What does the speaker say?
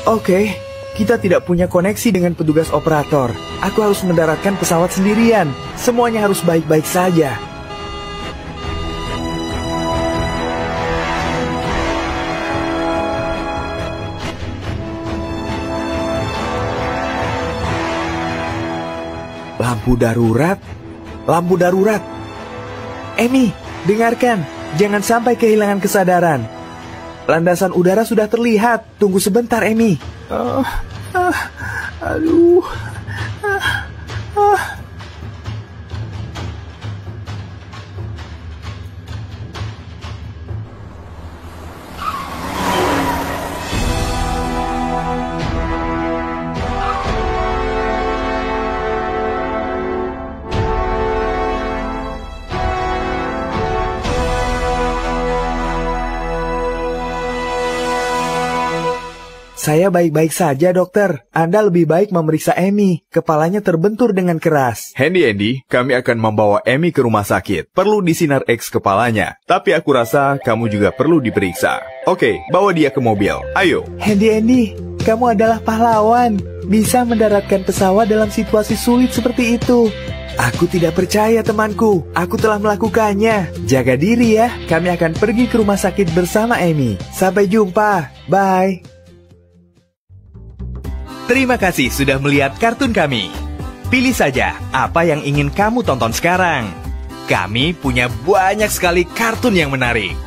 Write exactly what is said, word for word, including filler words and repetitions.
Oke, kita tidak punya koneksi dengan petugas operator. Aku harus mendaratkan pesawat sendirian. Semuanya harus baik-baik saja. Lampu darurat, lampu darurat. Amy, dengarkan, jangan sampai kehilangan kesadaran. Landasan udara sudah terlihat. Tunggu sebentar, Amy. Oh, ah, aduh. Ah, ah. Saya baik-baik saja, dokter. Anda lebih baik memeriksa Amy. Kepalanya terbentur dengan keras. Handy, Andy, kami akan membawa Amy ke rumah sakit. Perlu disinar X kepalanya. Tapi aku rasa kamu juga perlu diperiksa. Oke, bawa dia ke mobil. Ayo. Handy, Andy, kamu adalah pahlawan. Bisa mendaratkan pesawat dalam situasi sulit seperti itu. Aku tidak percaya, temanku. Aku telah melakukannya. Jaga diri ya. Kami akan pergi ke rumah sakit bersama Amy. Sampai jumpa. Bye. Terima kasih sudah melihat kartun kami. Pilih saja apa yang ingin kamu tonton sekarang. Kami punya banyak sekali kartun yang menarik.